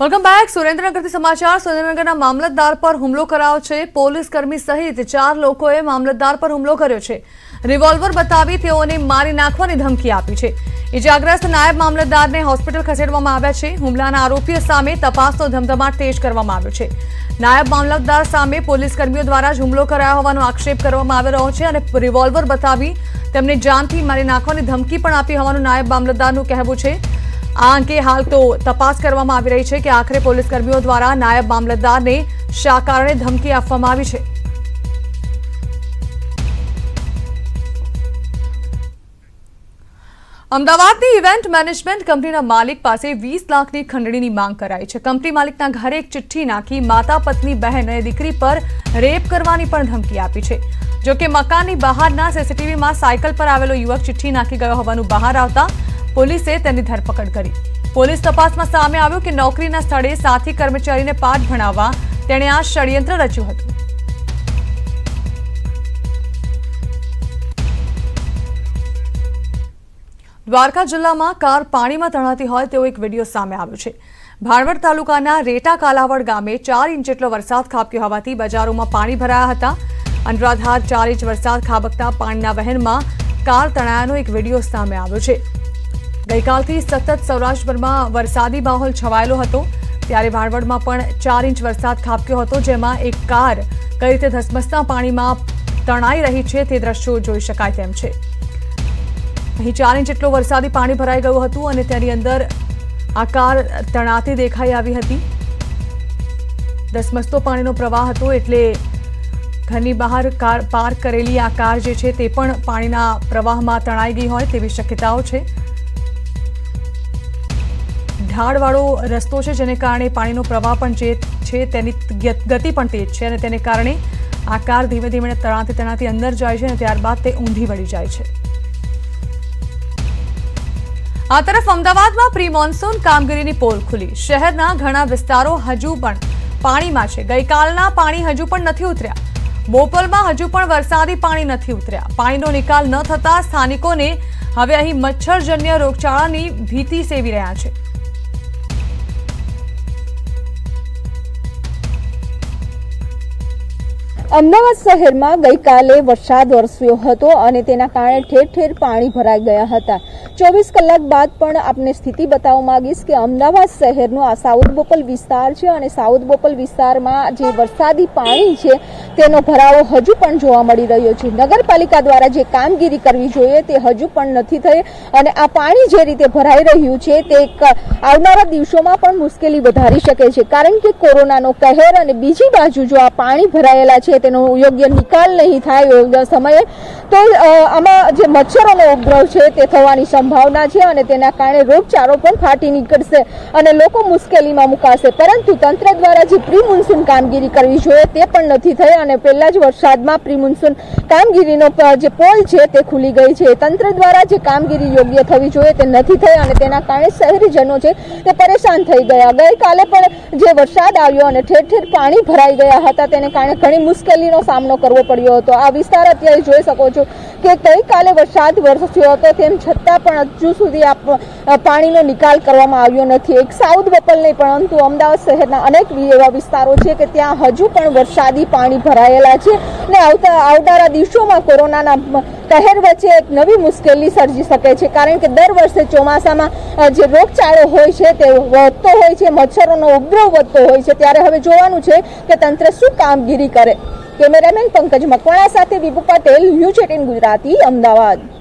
Welcome back. સુરેન્દ્રનગરથી સમાચાર। સુરેન્દ્રનગરના મામલતદાર પર હુમલો કરાયો છે। પોલીસ કર્મી સહિત 4 લોકોએ મામલતદાર પર હુમલો કર્યો છે। રિવોલ્વર બતાવી તેઓને મારી નાખવાની ધમકી આપી છે। ઇજાગ્રસ્ત નાયબ મામલતદારને હોસ્પિટલ ખસેડવામાં આવ્યા છે। હુમલાના આરોપીઓ સામે તપાસનો ધમધમાટ તેજ કરવામાં આવ્યો છે। નાયબ મામલતદાર સામે પોલીસ કર્મીઓ દ્વારા જ હુમલો કરાયો હોવાનો આક્ષેપ કરવામાં આવી રહ્યો છે અને રિવોલ્વર બતાવી તેમને જાનથી મારી નાખવાની ધમકી પણ આપી હોવાનું નાયબ મામલતદારનું કહેવું છે। આ અંગે હાલ તો તપાસ કરવામાં આવી રહી છે કે આખરે પોલીસ કર્મીઓ દ્વારા નાયબ મામલતદારને શા કારણે ધમકી આપવામાં આવી છે। અમદાવાદની ઇવેન્ટ મેનેજમેન્ટ કંપનીના માલિક પાસે 20 લાખની ખંડણીની માંગ કરાઈ છે। કંપની માલિકના ઘરે એક ચિઠ્ઠી નાખી માતા પત્ની બહેન અને દીકરી પર રેપ કરવાની પણ ધમકી આપી છે। જો કે મકાનની બહારના સીસીટીવીમાં સાયકલ પર આવેલો યુવક ચિઠ્ઠી નાખી ગયો હોવાનું બહાર આવતા પોલીસે તેની ધરપકડ કરી। પોલીસ તપાસમાં સામે આવ્યું કે નોકરીના સ્થળે સાથી કર્મચારીને પાઠ ભણાવવા તેણે આ ષડયંત્ર રચ્યું હતું। દ્વારકા જિલ્લામાં કાર પાણીમાં તણાતી હોય તેવો એક વિડીયો સામે આવ્યો છે। ભાણવડ તાલુકાના રેટા કાલાવડ ગામે 4 ઇંચ જેટલો વરસાદ ખાબક્યો હોવાથી બજારોમાં પાણી ભરાયા હતા। અનરાધાર 4 ઇંચ વરસાદ ખાબકતા પાણીના વહેણમાં કાર તણાયાનો એક વિડીયો સામે આવ્યો છે। ગઈકાલથી સતત સૌરાષ્ટ્રભરમાં વરસાદી માહોલ છવાયેલો હતો ત્યારે ભાણવડમાં પણ 4 ઇંચ વરસાદ ખાબક્યો હતો જેમાં એક કાર કઈ રીતે ધસમસતા પાણીમાં તણાઈ રહી છે તે દ્રશ્યો જોઈ શકાય તેમ છે। અહીં 4 ઇંચ જેટલો વરસાદી પાણી ભરાઈ ગયું હતું અને તેની અંદર આ કાર તણાતી દેખાઈ આવી હતી। ધસમસતો પાણીનો પ્રવાહ હતો એટલે ઘરની બહાર કાર પાર્ક કરેલી આ કાર જે છે તે પણ પાણીના પ્રવાહમાં તણાઈ ગઈ હોય તેવી શક્યતાઓ છે। ઢાળવાળો રસ્તો છે જેને કારણે પાણીનો પ્રવાહ પણ જે છે તેની ગતિ પણ તેજ છે અને તેને કારણે આ કાર ધીમે ધીમે તણાતી અંદર જાય છે અને ત્યારબાદ તે ઊંધી વળી જાય છે। આ તરફ અમદાવાદમાં પ્રી મોન્સૂન કામગીરીની પોલ ખુલી। શહેરના ઘણા વિસ્તારો હજુ પણ પાણીમાં છે। ગઈકાલના પાણી હજુ પણ નથી ઉતર્યા। બોપલમાં હજુ પણ વરસાદી પાણી નથી ઉતર્યા। પાણીનો નિકાલ ન થતા સ્થાનિકોને હવે અહીં મચ્છરજન્ય રોગચાળાની ભીતિ સેવી રહ્યા છે। અમદાવાદ શહેરમાં ગઈકાલે વરસાદ વરસ્યો હતો અને તેના કારણે ઠેર ઠેર પાણી ભરાઈ ગયા હતા। 24 કલાક બાદ પણ આપને સ્થિતિ બતાવવા માંગીશ કે અમદાવાદ શહેરનો આ સાઉથ બોપલ વિસ્તાર છે અને સાઉથ બોપલ વિસ્તારમાં જે વરસાદી પાણી છે તેનો ભરાવો હજુ પણ જોવા મળી રહ્યો છે। નગરપાલિકા દ્વારા જે કામગીરી કરવી જોઈએ તે હજુ પણ નથી થઈ અને આ પાણી જે રીતે ભરાઈ રહ્યું છે તે આવનારા દિવસોમાં પણ મુશ્કેલી વધારી શકે છે કારણ કે કોરોનાનો કહેર અને બીજી બાજુ જો આ પાણી ભરાયેલા છે તેનો યોગ્ય નિકાલ નહીં થાય યોગ્ય સમયે તો આમાં જે મચ્છરોનો ઉપદ્રવ છે તે થવાની સંભાવના છે અને તેના કારણે રોગચાળો પણ ફાટી નીકળશે અને લોકો મુશ્કેલીમાં મુકાશે। પરંતુ તંત્ર દ્વારા જે પ્રી મોન્સૂન કામગીરી કરવી જોઈએ તે પણ નથી થઈ અને પહેલા જ વરસાદમાં પ્રી મોન્સૂન કામગીરીનો જે પોલ છે તે ખુલી ગઈ છે। તંત્ર દ્વારા જે કામગીરી યોગ્ય થવી જોઈએ તે નથી થઈ અને તેના કારણે શહેરીજનો છે તે પરેશાન થઈ ગયા। ગઈકાલે પણ જે વરસાદ આવ્યો અને ઠેર ઠેર પાણી ભરાઈ ગયા હતા તેને કારણે ઘણી મુશ્કેલીનો સામનો કરવો પડ્યો હતો। આ વિસ્તાર અત્યારે જોઈ શકો છો કે ગઈકાલે વરસાદ વરસ્યો હતો તેમ છતાં પણ હજુ સુધી આ પાણીનો નિકાલ કરવામાં આવ્યો નથી। એક સાઉથ બોપલ નહીં પરંતુ અમદાવાદ શહેરના અનેક એવા વિસ્તારો છે કે ત્યાં હજુ પણ વરસાદી પાણી ભરાયેલા છે અને આવનારા દિવસોમાં કોરોનાના કહેર વચ્ચે એક નવી મુશ્કેલી સર્જી શકે છે કારણ કે દર વર્ષે ચોમાસામાં જે રોગચાળો હોય છે તે વધતો હોય છે, મચ્છરોનો ઉપદ્રવ વધતો હોય છે। ત્યારે હવે જોવાનું છે કે તંત્ર શું કામગીરી કરે। કેમેરામેન પંકજ મકવાણા સાથે વિપુ પટેલ, ન્યૂઝ 18 ગુજરાતી, અમદાવાદ।